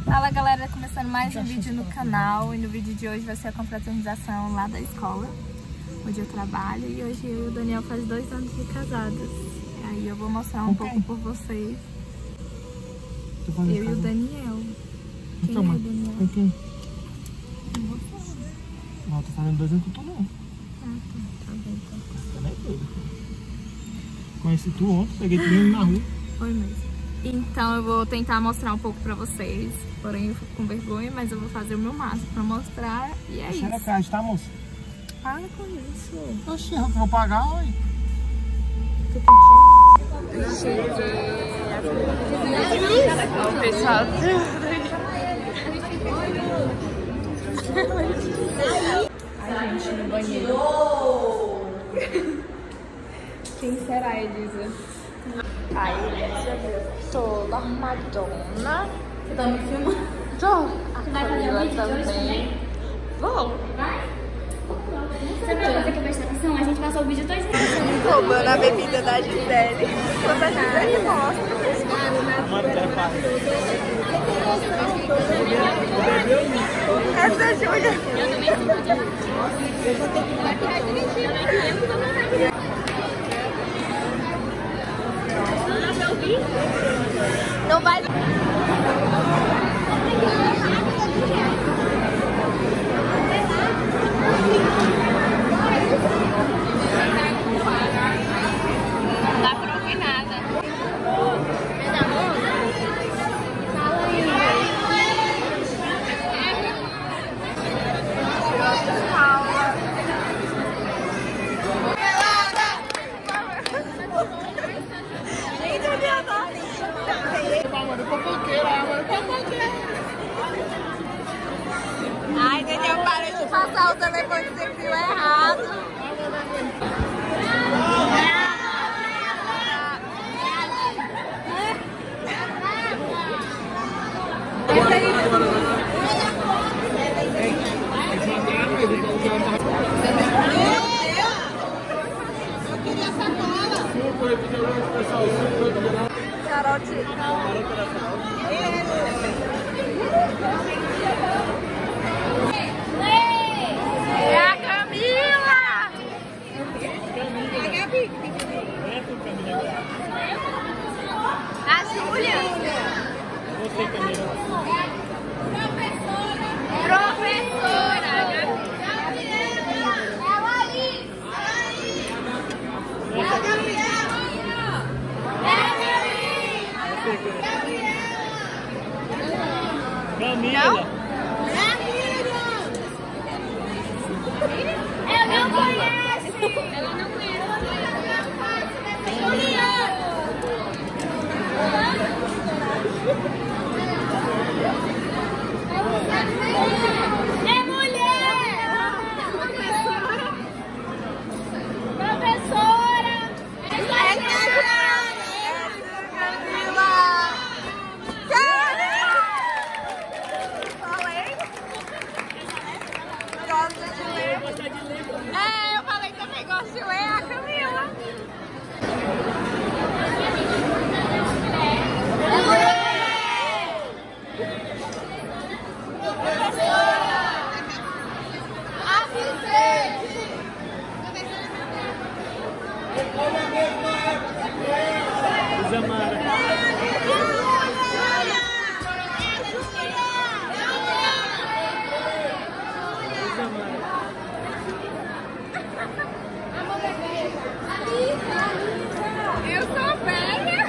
Fala galera, começando mais um vídeo no canal. E no vídeo de hoje vai ser a confraternização lá da escola onde eu trabalho. E hoje eu e o Daniel faz 2 anos de casados. Aí eu vou mostrar um pouco por vocês. Eu e o Daniel. Quem é o Daniel? Com quem? Não vou falar. Não, tô fazendo 2 anos que eu tô não. Ah, tá bem, então. Você é doido. Conheci tu ontem, peguei tu mesmo na rua. Foi mesmo. Então eu vou tentar mostrar um pouco pra vocês. Porém eu fico com vergonha, mas eu vou fazer o meu máximo pra mostrar. E é isso. Cheira caixa, tá, moça? Para com isso. Oxi, eu vou pagar, ué. Cheguei. O pessoal. A gente no banheiro. Quem será, Elisa? Aí, Elisa, toda armadona. Você tá me filmando? Tô. Você vai fazer um vídeo também. Vou. Vai? Sabe uma coisa que eu prestei atenção? A gente passou o vídeo todo Roubando a bebida da Gisele. Quando a Gisele mostra. Essa é Júlia. Eu também Não vai. Não dá pra ouvir nada. Ai, Daniel, para de passar o telefone que você viu errado. É a Camila! A Gabi! A Júlia! Você, Camila. Professora! Camila. Ela não conhece! Ela não conhece. É mulher! Professora! É, eu falei que também gosto de ler a Camila. Isamara. Eu sou velha.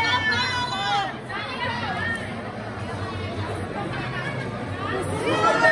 Ela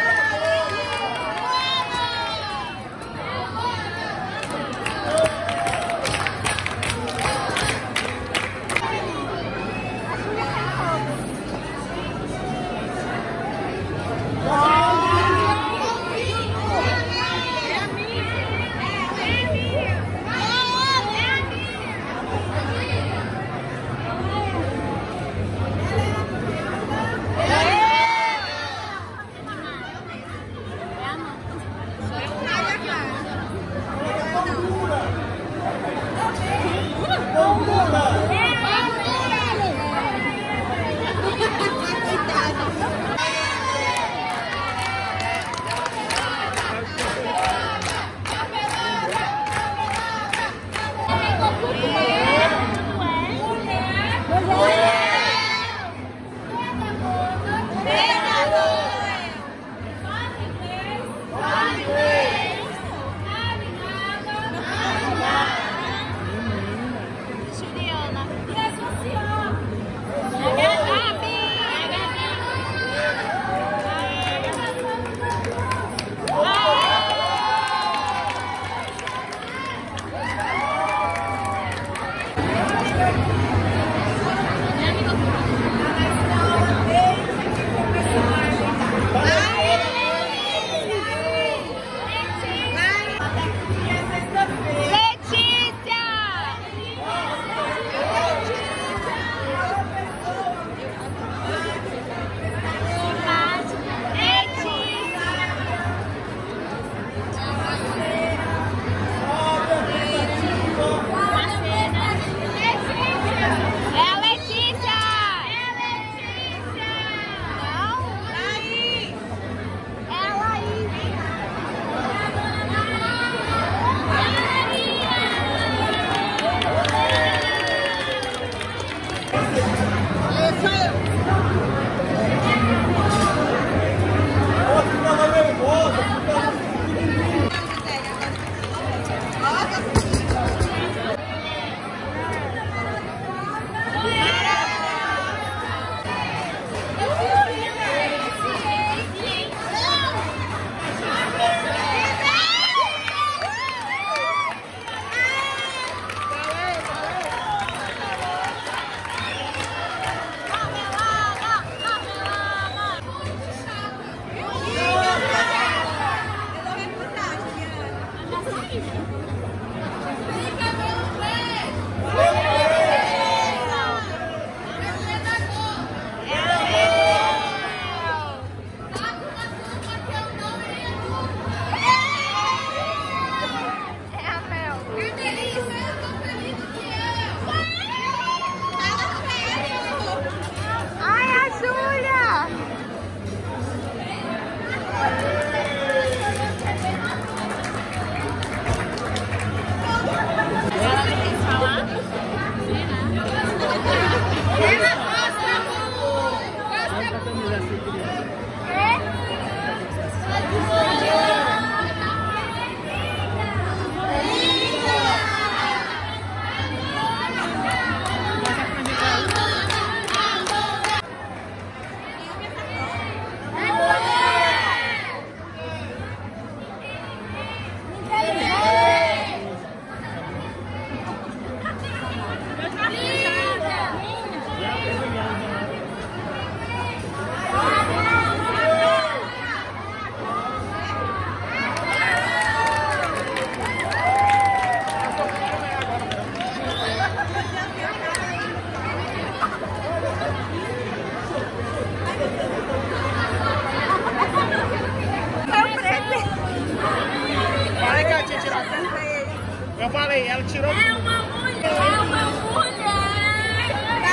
Fala aí, ela tirou. É uma mulher! É uma mulher!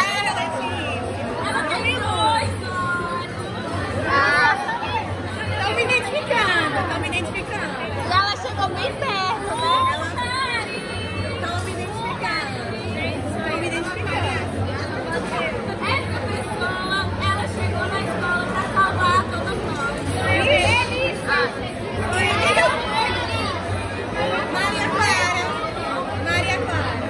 Ela tem 2 olhos! Estão me identificando, estão me identificando. E ela chegou bem perto, né? Estão me identificando. Estão me identificando. Essa pessoa, ela chegou na escola pra salvar todas nós. Maria Clara. Maria Clara.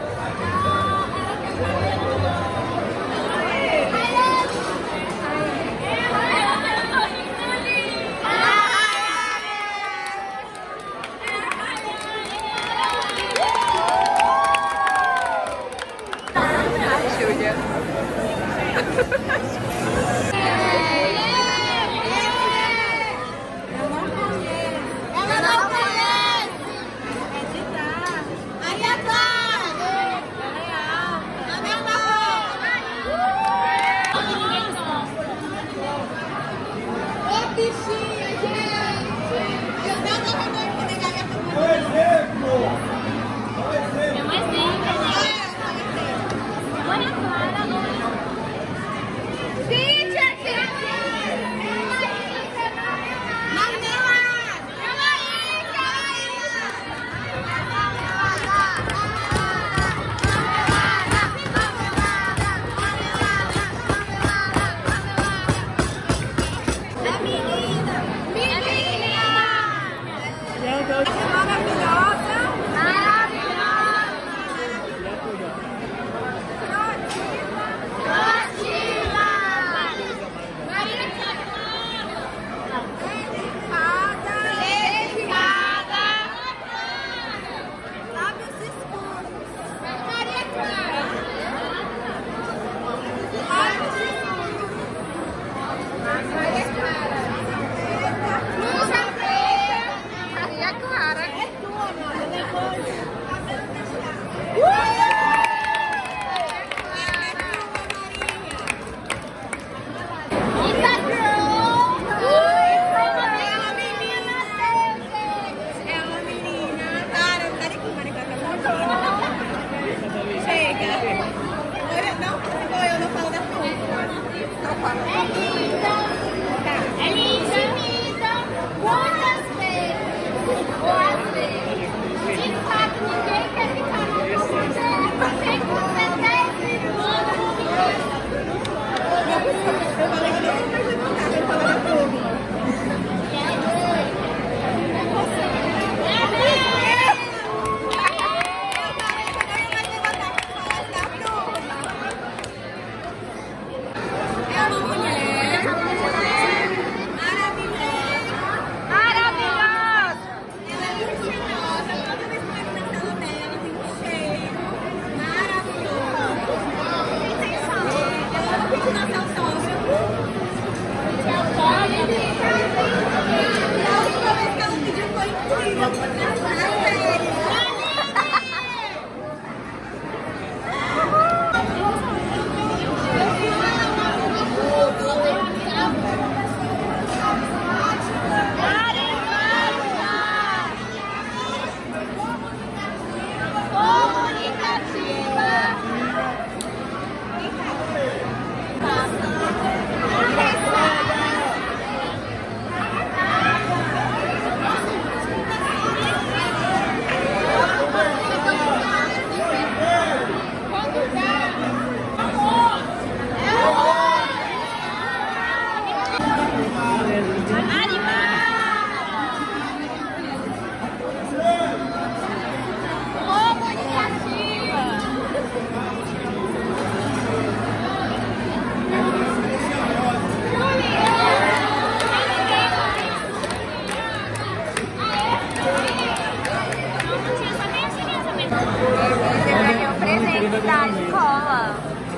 Da escola.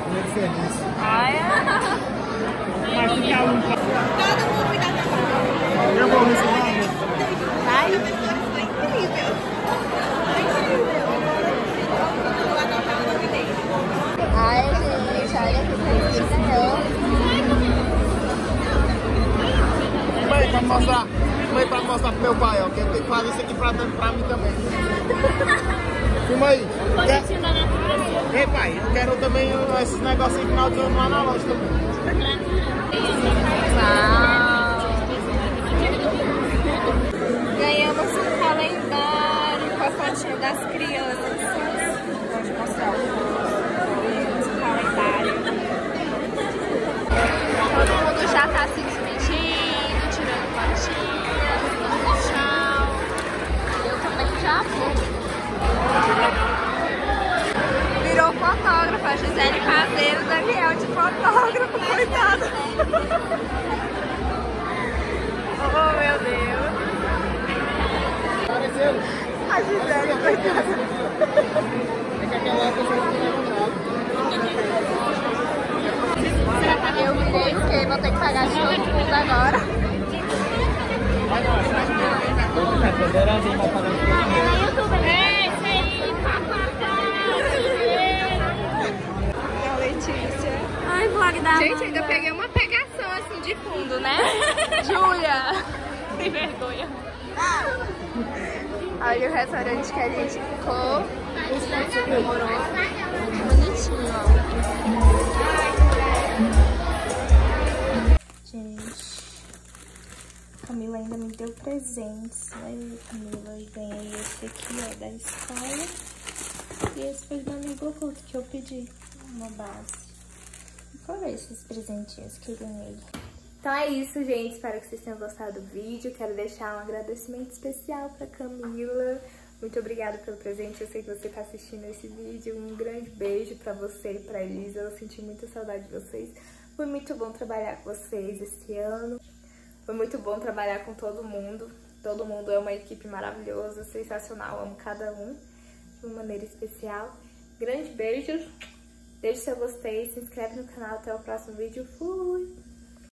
Ai, Mas fica um. Todo mundo me dá trabalho. Eu vou receber. Ai, o professor foi incrível. Foi incrível. Vou anotar o nome dele. ai, gente, olha que coisa. Mãe, pra mostrar pro meu pai, ó, que eu tenho que fazer isso aqui pra mim também. Filma aí. Bonitinho da natureza. Ei, pai, eu quero também esses negocinhos final de ano lá na loja também. Ganhamos um calendário com a fotinha das crianças. Pode mostrar o calendário. Todo mundo já tá se despedindo, tirando fotinhas, dando tchau. Eu também já vou. Virou fotógrafa, a Gisele Caseiro, Daniel de fotógrafo, coitado. Oh, meu Deus. Apareceu. A Gisele, coitada. É que aquela pessoa não Eu virei porque vou ter que pagar de todo mundo agora. A Letícia. Ai, vlog da gente, ainda peguei uma pegação assim de fundo, né? Júlia. Sem vergonha. Olha o restaurante que a gente ficou. Demorou. Bonitinho, ó. Gente, Camila ainda me deu presentes. Aí, Camila, eu ganhei esse aqui, ó, da escola. E esse foi do amigo oculto que eu pedi, uma base. E foram esses presentinhos que eu ganhei. Então é isso, gente. Espero que vocês tenham gostado do vídeo. Quero deixar um agradecimento especial pra Camila. Muito obrigada pelo presente. Eu sei que você tá assistindo esse vídeo. Um grande beijo pra você e pra Elisa. Eu senti muita saudade de vocês. Foi muito bom trabalhar com vocês esse ano. Foi muito bom trabalhar com todo mundo. Todo mundo é uma equipe maravilhosa, sensacional. Amo cada um de uma maneira especial. Grande beijo. Deixe seu gostei, se inscreve no canal. Até o próximo vídeo. Fui!